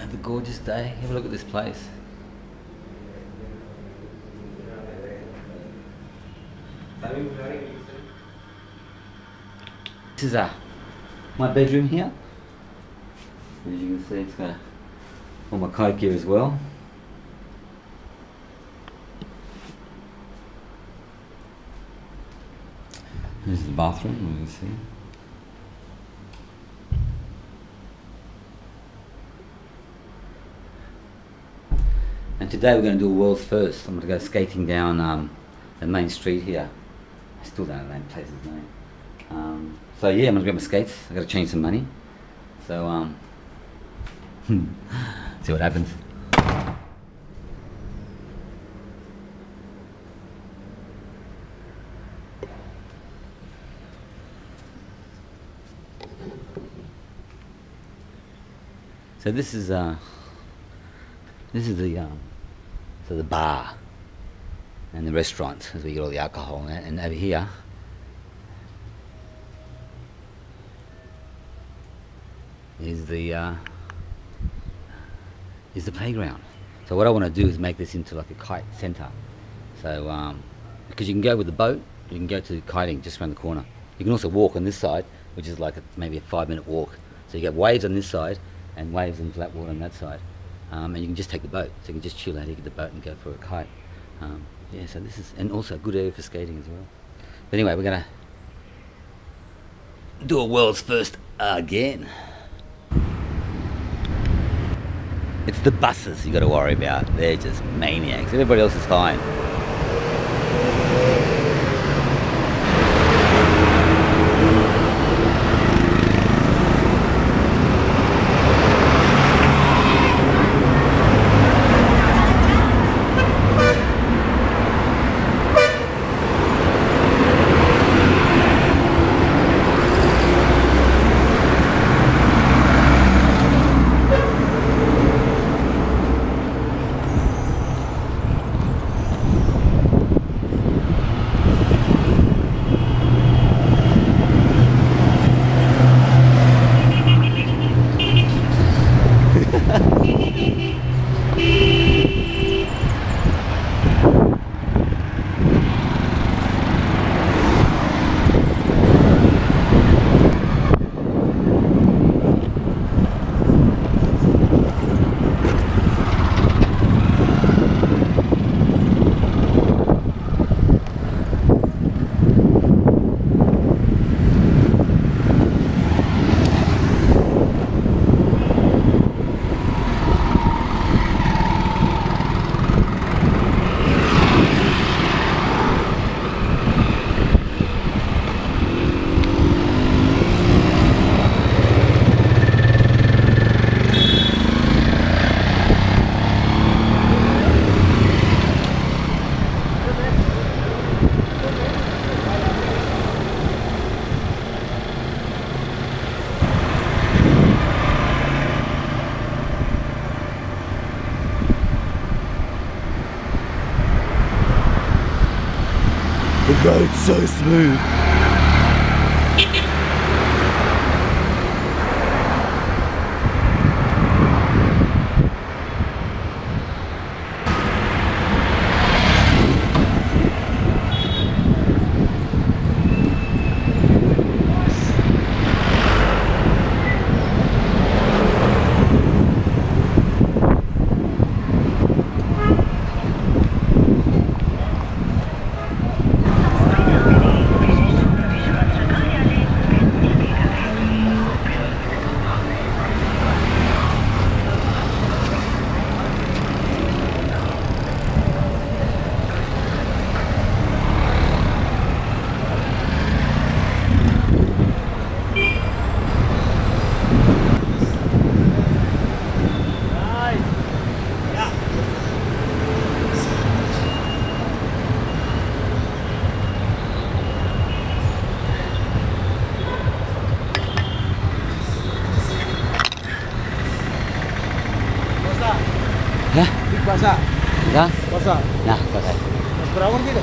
Another gorgeous day. Have a look at this place. This is my bedroom here. As you can see, it's got all my kite gear as well. This is the bathroom, as you can see. And today we're going to do a world's first. I'm going to go skating down the main street here. I still don't know the place's name. So yeah, I'm going to grab my skates. I've got to change some money. So see what happens. So this is the the bar and the restaurant, as we get all the alcohol, and over here is the playground. So what I want to do is make this into like a kite center. So because you can go with the boat, you can go to kiting just around the corner. You can also walk on this side, which is like maybe a 5-minute walk. So you get waves on this side and waves and flat water on that side. And you can just take the boat, so you can just chill out here, get the boat and go for a kite. Yeah, so this is, and also a good area for skating as well. But anyway, we're gonna do a world's first again. It's the buses you got to worry about. They're just maniacs. Everybody else is fine. The road's so smooth. Basah? Ya? Basah? Nah, selesai. Mas berawon tidak?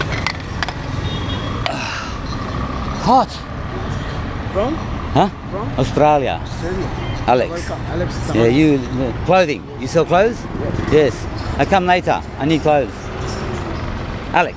Hot! From? Huh? From? Australia. Alex. Welcome, Alex. Yeah, you clothing. You sell clothes? Yes. I come later. I need clothes. Alex.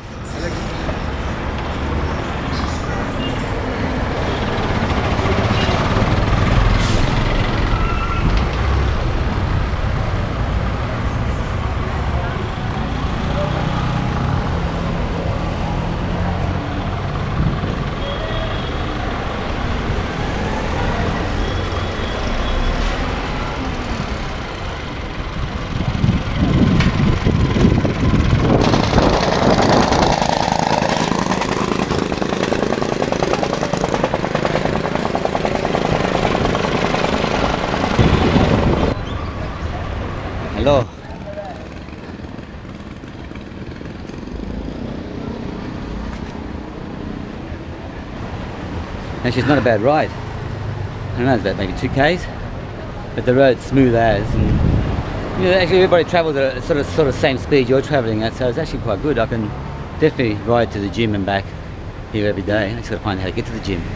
Hello. Actually, it's not a bad ride. I don't know, it's about maybe 2 k's, but the road's smooth as, and actually everybody travels at a sort of same speed you're travelling at, so it's actually quite good. I can definitely ride to the gym and back here every day. I just got to find out how to get to the gym.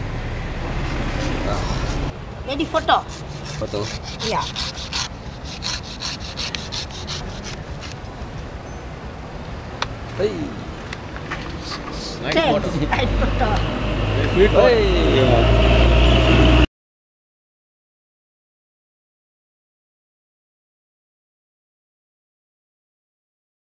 Ready photo? Photo. Yeah. Hey. Thanks. Right photo. Hey.